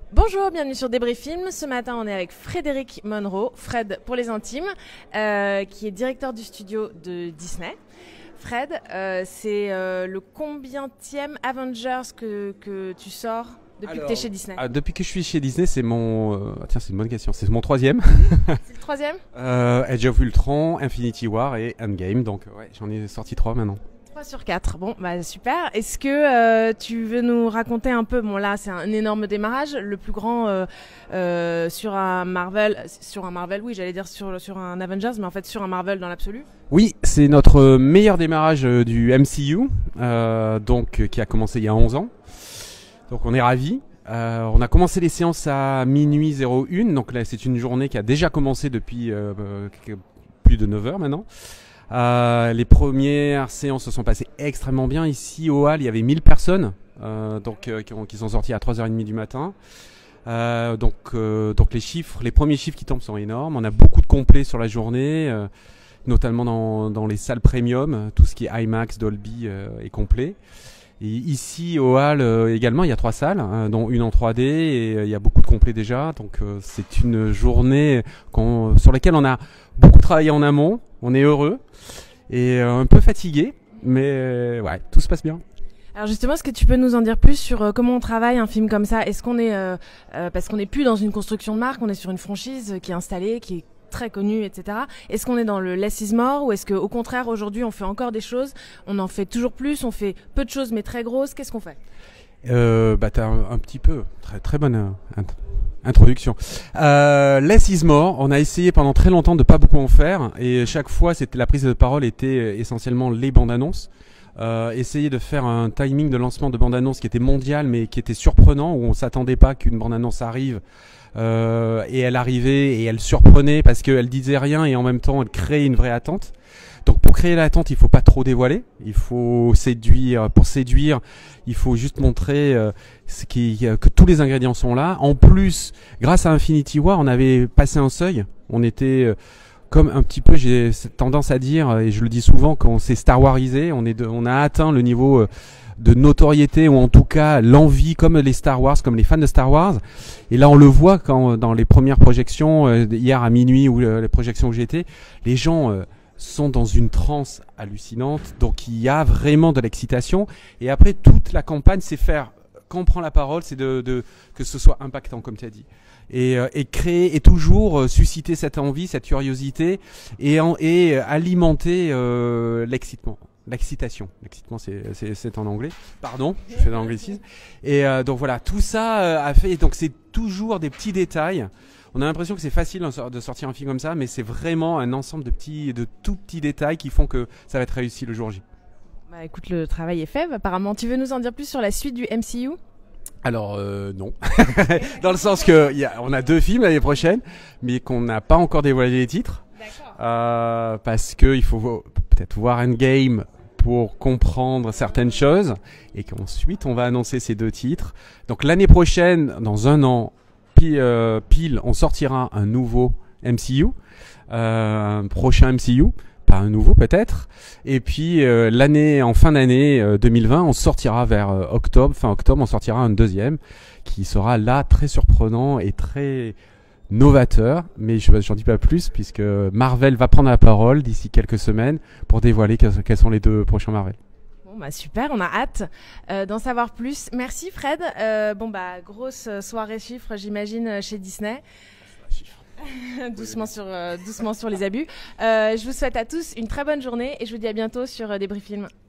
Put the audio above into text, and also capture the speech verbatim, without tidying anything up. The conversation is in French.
Bonjour, bienvenue sur Débrief Film. Ce matin, on est avec Frédéric Monroe, Fred pour les intimes, euh, qui est directeur du studio de Disney. Fred, euh, c'est euh, le combientième Avengers que, que tu sors depuis Alors, que tu es chez Disney ah, Depuis que je suis chez Disney, c'est mon... Euh, tiens, c'est une bonne question. C'est mon troisième. C'est le troisième euh, Age of Ultron, Infinity War et Endgame. Donc ouais, j'en ai sorti trois maintenant. trois sur quatre, bon bah super. Est-ce que euh, tu veux nous raconter un peu, bon là c'est un énorme démarrage, le plus grand euh, euh, sur un Marvel, sur un Marvel oui j'allais dire sur, sur un Avengers, mais en fait sur un Marvel dans l'absolu. Oui, c'est notre meilleur démarrage du M C U, euh, donc, qui a commencé il y a onze ans. Donc on est ravis. Euh, on a commencé les séances à minuit zéro un, donc là c'est une journée qui a déjà commencé depuis euh, plus de neuf heures maintenant. Euh, les premières séances se sont passées extrêmement bien. Ici au hall, il y avait mille personnes euh, donc, euh, qui, ont, qui sont sorties à trois heures trente du matin. Euh, donc, euh, donc les chiffres, les premiers chiffres qui tombent sont énormes. On a beaucoup de complets sur la journée, euh, notamment dans, dans les salles premium. Tout ce qui est IMAX, Dolby euh, est complet. Et ici au hall euh, également, il y a trois salles, hein, dont une en trois D, et euh, il y a beaucoup de complets déjà. Donc euh, c'est une journée qu'on, sur laquelle on a beaucoup travaillé en amont. On est heureux et euh, un peu fatigué, mais euh, ouais, tout se passe bien. Alors justement, est-ce que tu peux nous en dire plus sur euh, comment on travaille un film comme ça? Est-ce qu'on est, euh, euh, parce qu'on n'est plus dans une construction de marque, on est sur une franchise qui est installée, qui est très connue, et cetera. Est-ce qu'on est dans le less is more, ou est-ce qu'au contraire aujourd'hui on fait encore des choses, on en fait toujours plus, on fait peu de choses mais très grosses? Qu'est-ce qu'on fait? euh, Bah t'as un, un petit peu, très très bonne euh, introduction. Euh, less is more. On a essayé pendant très longtemps de pas beaucoup en faire, et chaque fois c'était la prise de parole était essentiellement les bandes annonces. Euh, essayer de faire un timing de lancement de bande-annonce qui était mondial mais qui était surprenant, où on s'attendait pas qu'une bande-annonce arrive euh, et elle arrivait et elle surprenait parce qu'elle disait rien et en même temps elle créait une vraie attente. Donc pour créer l'attente, il faut pas trop dévoiler, il faut séduire. Pour séduire, il faut juste montrer euh, ce qui, que tous les ingrédients sont là. En plus, grâce à Infinity War, on avait passé un seuil, on était... Euh, comme un petit peu, j'ai tendance à dire, et je le dis souvent, qu'on s'est Star Warisé, on, est de, on a atteint le niveau de notoriété, ou en tout cas l'envie, comme les Star Wars, comme les fans de Star Wars. Et là, on le voit quand dans les premières projections, hier à minuit, ou les projections où j'étais, les gens sont dans une transe hallucinante, donc il y a vraiment de l'excitation. Et après, toute la campagne, c'est faire, quand on prend la parole, c'est de, de, que ce soit impactant, comme tu as dit. Et, et créer et toujours susciter cette envie, cette curiosité, et, en, et alimenter euh, l'excitement, l'excitation. L'excitement, c'est, c'est, c'est en anglais. Pardon, je fais de l'anglicisme. Et euh, donc voilà, tout ça euh, a fait. Donc c'est toujours des petits détails. On a l'impression que c'est facile de sortir un film comme ça, mais c'est vraiment un ensemble de petits, de tout petits détails qui font que ça va être réussi le jour J. Bah écoute, le travail est fait. Apparemment, tu veux nous en dire plus sur la suite du M C U? Alors euh, non, dans le sens que y a, on a deux films l'année prochaine, mais qu'on n'a pas encore dévoilé les titres, euh, parce que il faut peut-être voir Endgame pour comprendre certaines choses, et qu'ensuite on va annoncer ces deux titres. Donc l'année prochaine, dans un an pile, euh, pile on sortira un nouveau M C U, euh, un prochain M C U. Pas un nouveau peut-être, et puis euh, l'année en fin d'année euh, deux mille vingt, on sortira vers euh, octobre, fin octobre, on sortira un deuxième qui sera là très surprenant et très novateur, mais je n'en dis pas plus puisque Marvel va prendre la parole d'ici quelques semaines pour dévoiler quels, quels sont les deux prochains Marvel. Bon bah super, on a hâte euh, d'en savoir plus. Merci Fred. Euh, bon bah grosse soirée chiffres j'imagine chez Disney. doucement, sur, euh, doucement sur les abus. Euh, je vous souhaite à tous une très bonne journée et je vous dis à bientôt sur euh, Débrief Film.